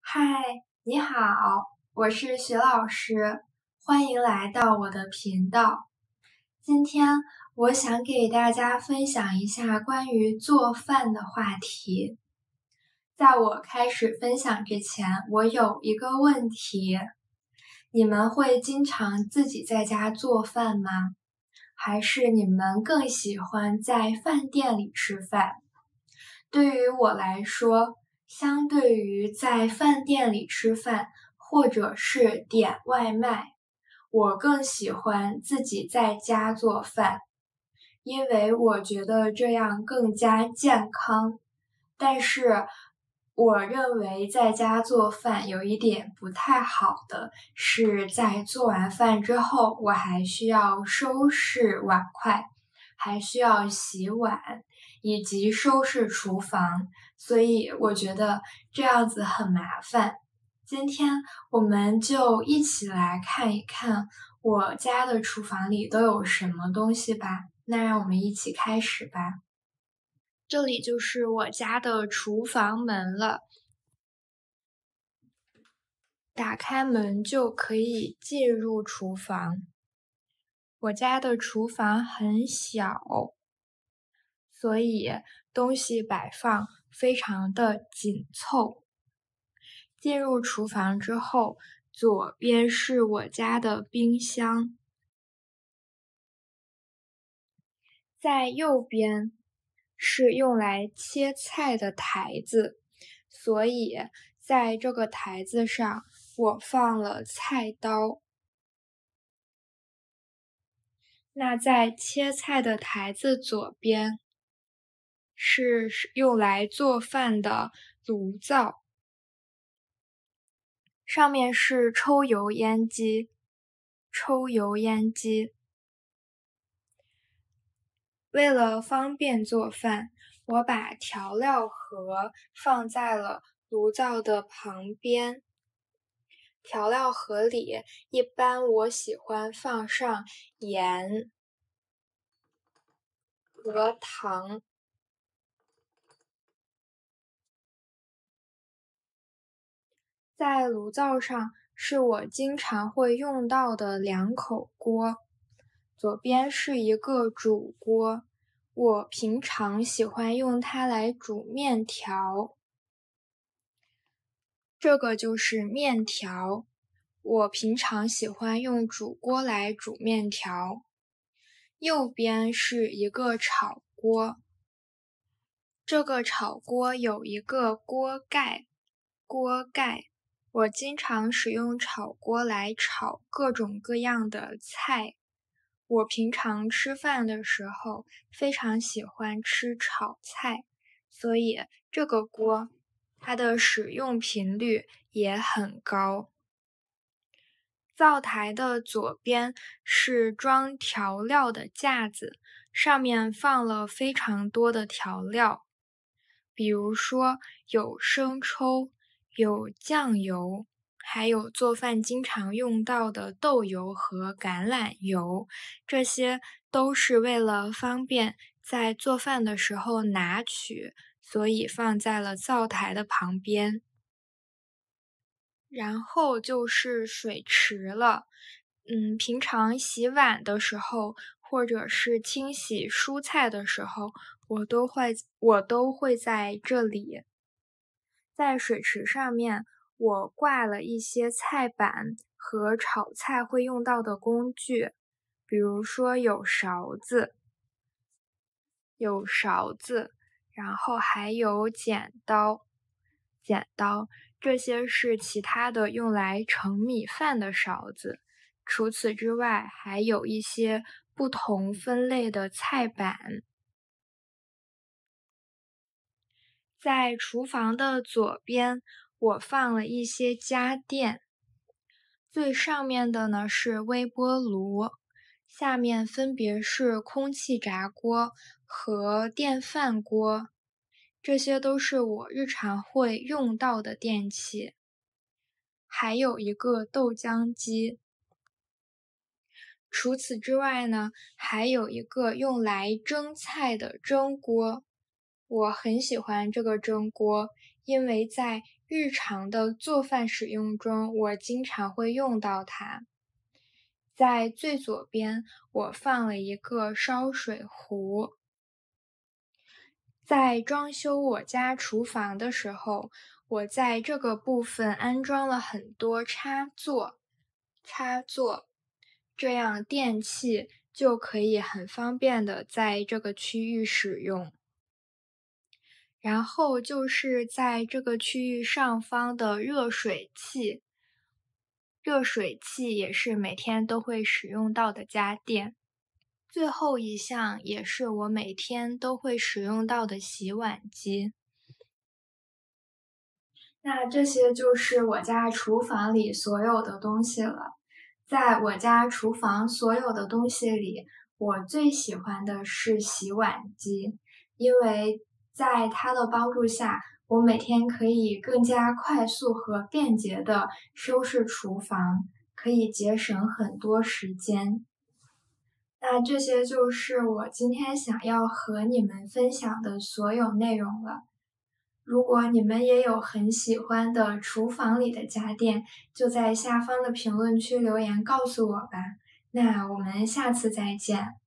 嗨，你好，我是徐老师，欢迎来到我的频道。今天我想给大家分享一下关于做饭的话题。在我开始分享之前，我有一个问题，你们会经常自己在家做饭吗？还是你们更喜欢在饭店里吃饭？对于我来说，相对于在饭店里吃饭，或者是点外卖，我更喜欢自己在家做饭，因为我觉得这样更加健康。但是，我认为在家做饭有一点不太好的，是在做完饭之后，我还需要收拾碗筷，还需要洗碗，以及收拾厨房，所以我觉得这样子很麻烦。今天我们就一起来看一看我家的厨房里都有什么东西吧。那让我们一起开始吧。这里就是我家的厨房门了，打开门就可以进入厨房。我家的厨房很小，所以东西摆放非常的紧凑。进入厨房之后，左边是我家的冰箱，在右边是用来切菜的台子，所以在这个台子上我放了菜刀。那在切菜的台子左边是用来做饭的炉灶，上面是抽油烟机。为了方便做饭，我把调料盒放在了炉灶的旁边。调料盒里一般我喜欢放上盐和糖。在炉灶上是我经常会用到的2口锅，左边是一个煮锅，我平常喜欢用它来煮面条。这个就是面条，我平常喜欢用煮锅来煮面条。右边是一个炒锅，这个炒锅有一个锅盖，我经常使用炒锅来炒各种各样的菜。我平常吃饭的时候非常喜欢吃炒菜，所以这个锅它的使用频率也很高。灶台的左边是装调料的架子，上面放了非常多的调料，比如说有生抽，有酱油，还有做饭经常用到的豆油和橄榄油，这些都是为了方便在做饭的时候拿取，所以放在了灶台的旁边。然后就是水池了，平常洗碗的时候，或者是清洗蔬菜的时候，我都会在这里。在水池上面，我挂了一些菜板和炒菜会用到的工具，比如说有勺子，然后还有剪刀，这些是其他的用来盛米饭的勺子。除此之外，还有一些不同分类的菜板。在厨房的左边，我放了一些家电。最上面的呢是微波炉，下面分别是空气炸锅和电饭锅。这些都是我日常会用到的电器。还有一个豆浆机。除此之外呢，还有一个用来蒸菜的蒸锅。我很喜欢这个蒸锅，因为在日常的做饭使用中，我经常会用到它。在最左边，我放了一个烧水壶。在装修我家厨房的时候，我在这个部分安装了很多插座，这样电器就可以很方便的在这个区域使用。然后就是在这个区域上方的热水器，热水器也是每天都会使用到的家电。最后一项也是我每天都会使用到的洗碗机。那这些就是我家厨房里所有的东西了。在我家厨房所有的东西里，我最喜欢的是洗碗机，因为在它的帮助下，我每天可以更加快速和便捷地收拾厨房，可以节省很多时间。那这些就是我今天想要和你们分享的所有内容了。如果你们也有很喜欢的厨房里的家电，就在下方的评论区留言告诉我吧。那我们下次再见。